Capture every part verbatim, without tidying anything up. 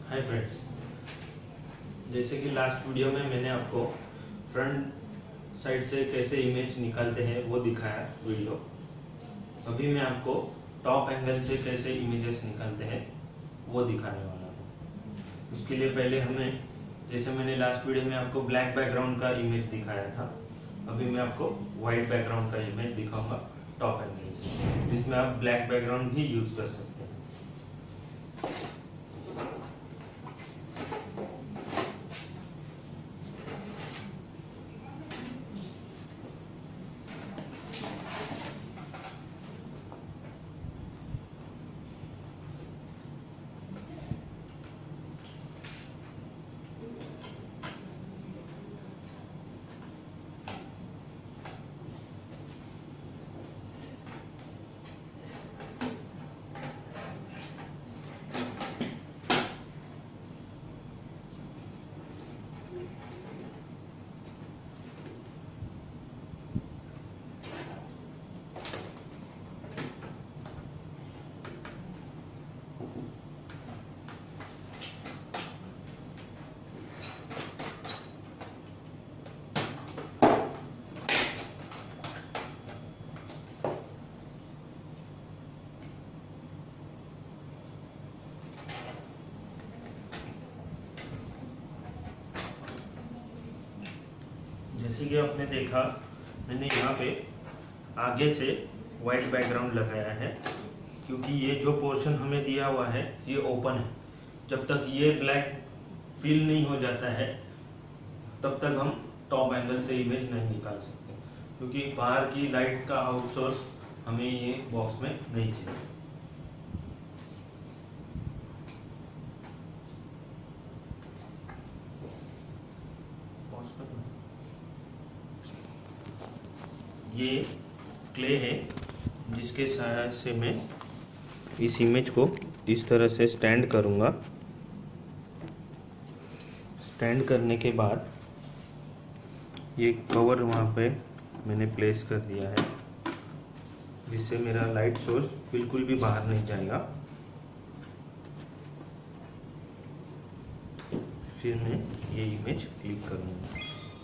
Hi friends, जैसे कि last video में मैंने आपको फ्रंट साइड से कैसे इमेज निकालते हैं वो दिखाया वीडियो। अभी मैं आपको टॉप एंगल से कैसे इमेजेस निकालते हैं वो दिखाने वाला हूँ। उसके लिए पहले हमें, जैसे मैंने लास्ट वीडियो में आपको ब्लैक बैकग्राउंड का इमेज दिखाया था, अभी मैं आपको व्हाइट बैकग्राउंड का इमेज दिखाऊंगा टॉप एंगल से, जिसमें आप ब्लैक बैकग्राउंड भी यूज कर सकते हैं। जैसे कि आपने देखा, मैंने यहाँ पे आगे से वाइट बैकग्राउंड लगाया है, क्योंकि ये जो पोर्शन हमें दिया हुआ है ये ओपन है। जब तक ये ब्लैक फिल नहीं हो जाता है तब तक हम टॉप एंगल से इमेज नहीं निकाल सकते, क्योंकि बाहर की लाइट का आउटसोर्स हमें ये बॉक्स में नहीं चाहिए। ये क्ले है जिसके सहायता से मैं इस इमेज को इस तरह से स्टैंड करूँगा। स्टैंड करने के बाद ये कवर वहाँ पे मैंने प्लेस कर दिया है, जिससे मेरा लाइट सोर्स बिल्कुल भी बाहर नहीं जाएगा। फिर मैं ये इमेज क्लिक करूँगा।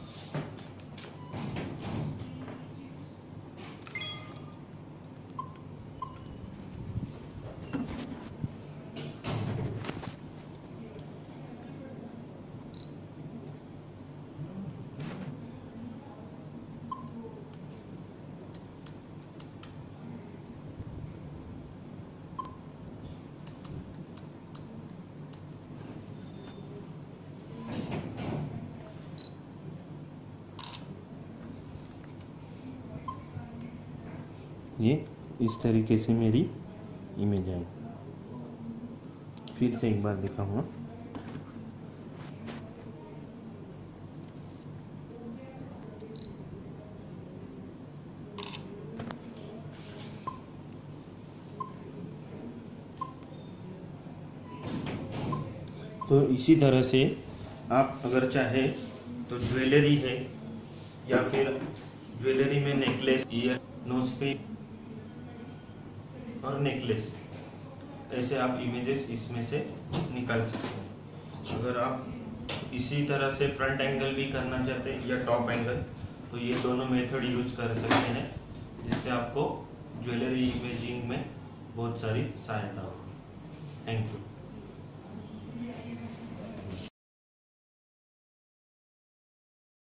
ये इस तरीके से मेरी इमेज आई। फिर से एक बार दिखाऊंगा। तो इसी तरह से आप अगर चाहे तो ज्वेलरी है, या फिर ज्वेलरी में नेकलेस, ईयर, नोज पे और नेकलेस, ऐसे आप इमेजेस इसमें से निकाल सकते हैं। अगर आप इसी तरह से फ्रंट एंगल भी करना चाहते हैं या टॉप एंगल, तो ये दोनों मेथड यूज कर सकते हैं, जिससे आपको ज्वेलरी इमेजिंग में बहुत सारी सहायता होगी। Thank you.